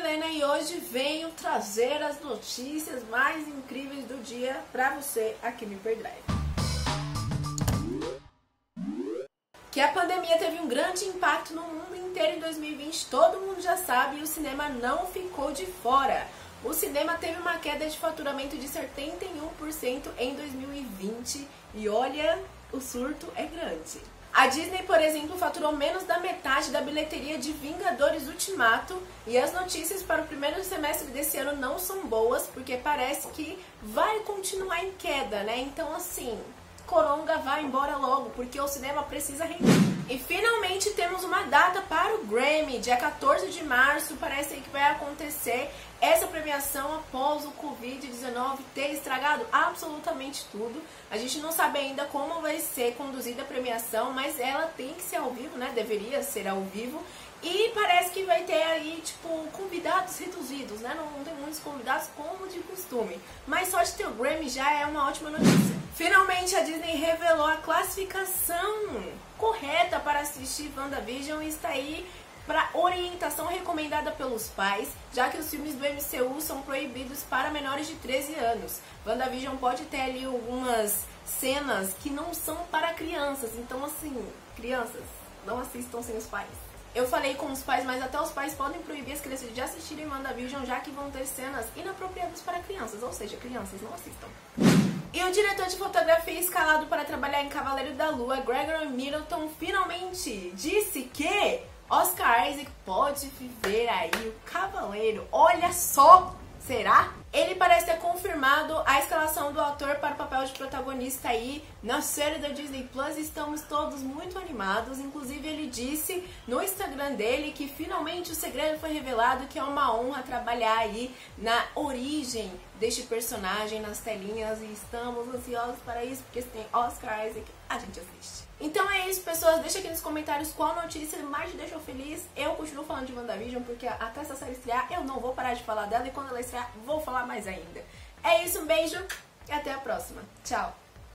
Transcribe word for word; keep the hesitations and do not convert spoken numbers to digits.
Helena e hoje venho trazer as notícias mais incríveis do dia pra você aqui no Hyperdrive. Que a pandemia teve um grande impacto no mundo inteiro em dois mil e vinte, todo mundo já sabe, e o cinema não ficou de fora. O cinema teve uma queda de faturamento de setenta e um por cento em dois mil e vinte e olha, o surto é grande. A Disney, por exemplo, faturou menos da metade da bilheteria de Vingadores Ultimato e as notícias para o primeiro semestre desse ano não são boas, porque parece que vai continuar em queda, né? Então, assim, Coronga vai embora logo, porque o cinema precisa render. E finalmente temos uma data para o Grammy, dia quatorze de março, parece que vai acontecer essa premiação após o covid dezenove ter estragado absolutamente tudo. A gente não sabe ainda como vai ser conduzida a premiação, mas ela tem que ser ao vivo, né? Deveria ser ao vivo. E parece que vai ter aí, tipo, convidados reduzidos, né? Não, não tem muitos convidados como de costume. Mas só de ter o Grammy já é uma ótima notícia. Finalmente a Disney revelou a classificação correta para assistir WandaVision e está aí para orientação recomendada pelos pais, já que os filmes do M C U são proibidos para menores de treze anos. WandaVision pode ter ali algumas cenas que não são para crianças, então assim, crianças, não assistam sem os pais. Eu falei com os pais, mas até os pais podem proibir as crianças de assistirem WandaVision, já que vão ter cenas inapropriadas para crianças, ou seja, crianças não assistam. E o diretor de fotografia escalado para trabalhar em Cavaleiro da Lua, Gregory Middleton, finalmente disse que Oscar Isaac pode viver aí o Cavaleiro. Olha só! Será? Ele parece ter confirmado a escalação do ator para o papel de protagonista aí na série da Disney Plus. Estamos todos muito animados. Inclusive ele disse no Instagram dele que finalmente o segredo foi revelado, que é uma honra trabalhar aí na origem deste personagem nas telinhas. E estamos ansiosos para isso, porque se tem Oscar Isaac, a gente assiste. Então é isso, pessoas. Deixa aqui nos comentários qual notícia mais te deixou feliz. Eu continuo falando de WandaVision, porque até essa série estrear eu não vou parar de falar dela. E quando ela estrear, vou falar mais ainda. É isso, um beijo e até a próxima. Tchau!